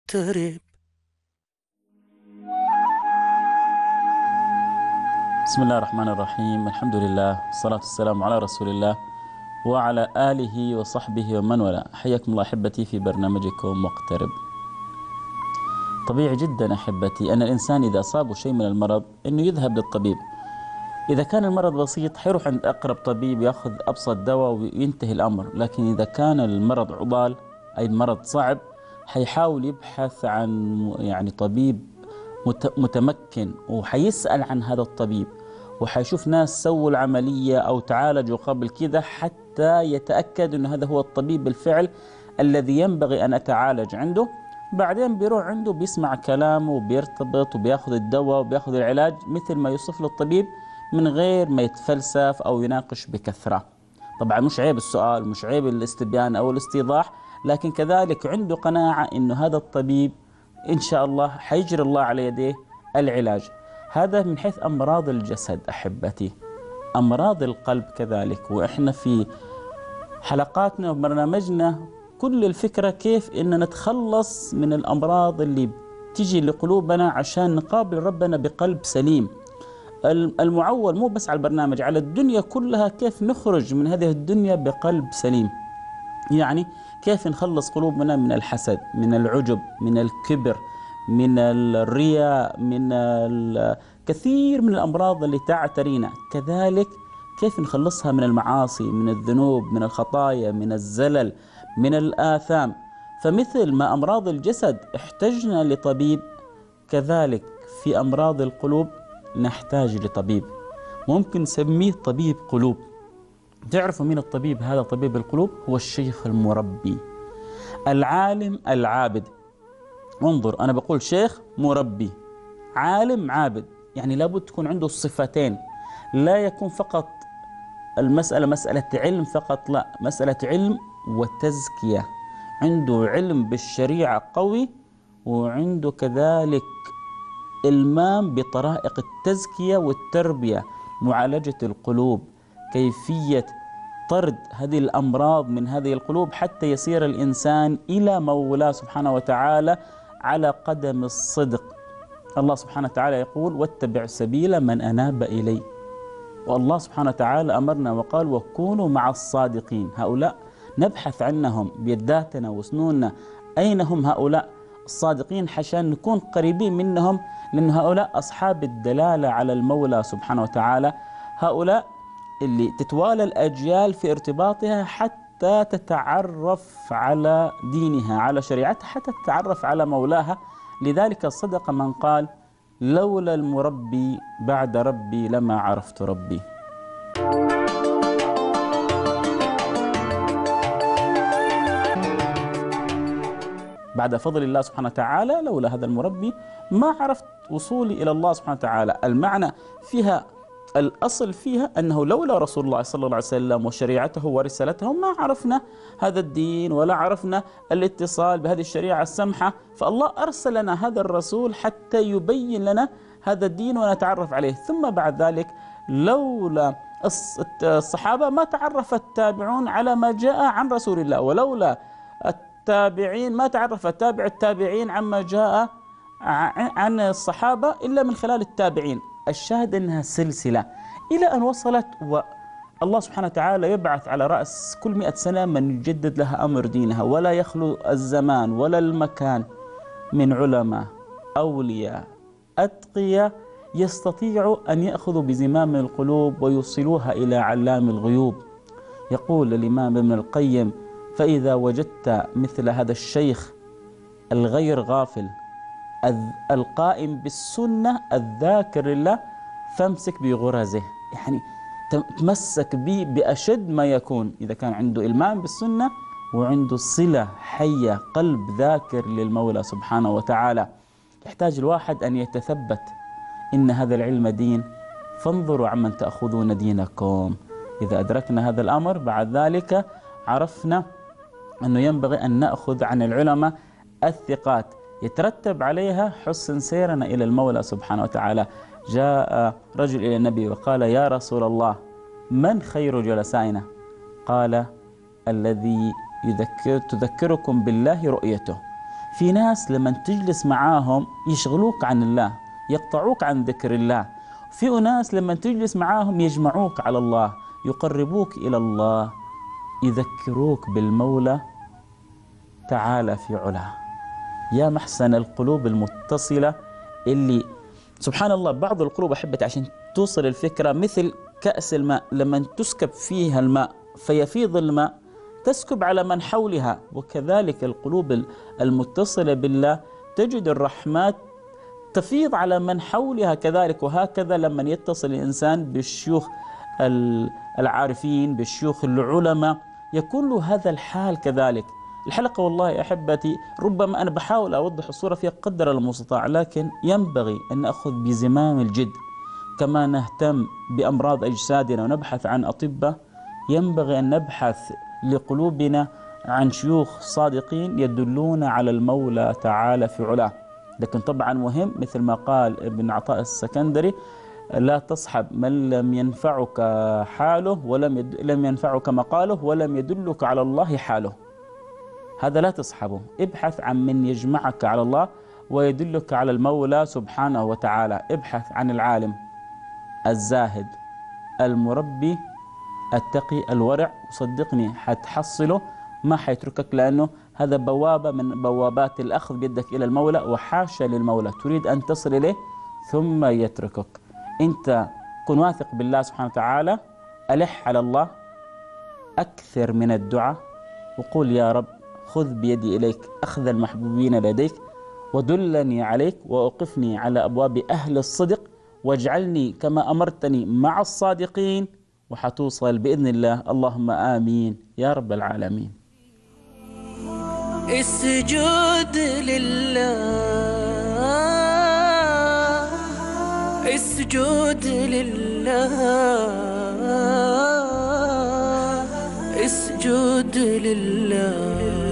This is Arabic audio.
مغترب. بسم الله الرحمن الرحيم. الحمد لله والصلاة والسلام على رسول الله وعلى آله وصحبه ومن والاه. حياكم الله أحبتي في برنامجكم مقترب. طبيعي جدا أحبتي أن الإنسان إذا أصابه شيء من المرض أنه يذهب للطبيب. إذا كان المرض بسيط حيروح عند أقرب طبيب يأخذ أبسط دواء وينتهي الأمر، لكن إذا كان المرض عضال أي مرض صعب حيحاول يبحث عن طبيب متمكن، وحيسأل عن هذا الطبيب وحيشوف ناس سووا العملية أو تعالجوا قبل كده حتى يتأكد أن هذا هو الطبيب بالفعل الذي ينبغي أن أتعالج عنده. بعدين بيروح عنده بيسمع كلامه وبيرتبط وبياخذ الدواء وبياخذ العلاج مثل ما يوصف له الطبيب من غير ما يتفلسف أو يناقش بكثرة. طبعا مش عيب السؤال، مش عيب الاستبيان أو الاستيضاح، لكن كذلك عنده قناعة أنه هذا الطبيب إن شاء الله حيجري الله على يديه العلاج. هذا من حيث أمراض الجسد. أحبتي، أمراض القلب كذلك، وإحنا في حلقاتنا وبرنامجنا كل الفكرة كيف إن نتخلص من الأمراض اللي تيجي لقلوبنا عشان نقابل ربنا بقلب سليم. المعول مو بس على البرنامج، على الدنيا كلها، كيف نخرج من هذه الدنيا بقلب سليم. يعني كيف نخلص قلوبنا من الحسد، من العجب، من الكبر، من الرياء، من الكثير من الأمراض اللي تعترينا. كذلك كيف نخلصها من المعاصي، من الذنوب، من الخطايا، من الزلل، من الآثام. فمثل ما أمراض الجسد احتجنا لطبيب، كذلك في أمراض القلوب نحتاج لطبيب، ممكن نسميه طبيب قلوب. تعرفوا مين الطبيب؟ هذا طبيب القلوب هو الشيخ المربي، العالم العابد. انظر، أنا بقول شيخ مربي، عالم عابد، يعني لابد تكون عنده الصفتين. لا يكون فقط المسألة مسألة علم فقط، لا، مسألة علم وتزكية. عنده علم بالشريعة قوي، وعنده كذلك إلمام بطرائق التزكية والتربية، معالجة القلوب، كيفية طرد هذه الأمراض من هذه القلوب حتى يصير الإنسان إلى مولاه سبحانه وتعالى على قدم الصدق. الله سبحانه وتعالى يقول: واتبع سبيل من أناب إلي. والله سبحانه وتعالى أمرنا وقال: وكونوا مع الصادقين. هؤلاء نبحث عنهم بيداتنا وسنوننا، أين هم هؤلاء الصادقين عشان نكون قريبين منهم، لأن هؤلاء أصحاب الدلالة على المولى سبحانه وتعالى. هؤلاء اللي تتوالى الأجيال في ارتباطها حتى تتعرف على دينها، على شريعتها، حتى تتعرف على مولاها. لذلك صدق من قال: لولا المربي بعد ربي لما عرفت ربي. بعد فضل الله سبحانه وتعالى، لولا هذا المربي ما عرفت وصولي إلى الله سبحانه وتعالى. المعنى فيها، الأصل فيها أنه لولا رسول الله صلى الله عليه وسلم وشريعته ورسالته ما عرفنا هذا الدين ولا عرفنا الاتصال بهذه الشريعة السمحة. فالله أرسل لنا هذا الرسول حتى يبين لنا هذا الدين ونتعرف عليه. ثم بعد ذلك لولا الصحابة ما تعرف التابعون على ما جاء عن رسول الله، ولولا التابعين ما تعرف تابع التابعين عما جاء عن الصحابة إلا من خلال التابعين. الشاهد أنها سلسلة إلى أن وصلت، والله سبحانه وتعالى يبعث على رأس كل 100 سنة من يجدد لها أمر دينها، ولا يخلو الزمان ولا المكان من علماء أولياء أتقياء يستطيعوا أن يأخذوا بزمام القلوب ويوصلوها إلى علام الغيوب. يقول الإمام ابن القيم: فإذا وجدت مثل هذا الشيخ الغير غافل القائم بالسنة الذاكر لله فامسك بغرزه، يعني تمسك به بأشد ما يكون. إذا كان عنده إلمام بالسنة وعنده صلة حية، قلب ذاكر للمولى سبحانه وتعالى، يحتاج الواحد أن يتثبت. إن هذا العلم دين، فانظروا عمن تأخذون دينكم. إذا أدركنا هذا الأمر بعد ذلك عرفنا أنه ينبغي أن نأخذ عن العلماء الثقات، يترتب عليها حسن سيرنا إلى المولى سبحانه وتعالى. جاء رجل إلى النبي وقال: يا رسول الله، من خير جلسائنا؟ قال: الذي تذكركم بالله رؤيته. في ناس لما تجلس معاهم يشغلوك عن الله، يقطعوك عن ذكر الله. في أناس لما تجلس معاهم يجمعوك على الله، يقربوك إلى الله، يذكروك بالمولى تعالى في علاه. يا محسن القلوب المتصلة اللي سبحان الله بعض القلوب أحبتي عشان توصل الفكرة مثل كأس الماء، لما تسكب فيها الماء فيفيض الماء تسكب على من حولها، وكذلك القلوب المتصلة بالله تجد الرحمات تفيض على من حولها كذلك. وهكذا لما يتصل الإنسان بالشيوخ العارفين، بالشيوخ العلماء، يكون له هذا الحال كذلك. الحلقة والله يا أحبتي ربما أنا بحاول أوضح الصورة فيها قدر المستطاع، لكن ينبغي أن نأخذ بزمام الجد. كما نهتم بأمراض أجسادنا ونبحث عن أطباء، ينبغي أن نبحث لقلوبنا عن شيوخ صادقين يدلون على المولى تعالى في علاه. لكن طبعا مهم مثل ما قال ابن عطاء السكندري: لا تصحب من لم ينفعك حاله لم ينفعك مقاله ولم يدلك على الله حاله. هذا لا تصحبه، ابحث عن من يجمعك على الله ويدلك على المولى سبحانه وتعالى. ابحث عن العالم الزاهد المربي التقي الورع، وصدقني حتحصله، ما حيتركك، لأنه هذا بوابة من بوابات الأخذ بيدك إلى المولى، وحاشا للمولى تريد أن تصل إليه ثم يتركك. أنت كن واثق بالله سبحانه وتعالى، ألح على الله، أكثر من الدعاء، وقول يا رب خذ بيدي إليك أخذ المحبوبين لديك، ودلني عليك، وأوقفني على أبواب أهل الصدق، واجعلني كما أمرتني مع الصادقين، وحتوصل بإذن الله. اللهم آمين يا رب العالمين. اسجد لله، اسجد لله، اسجد لله.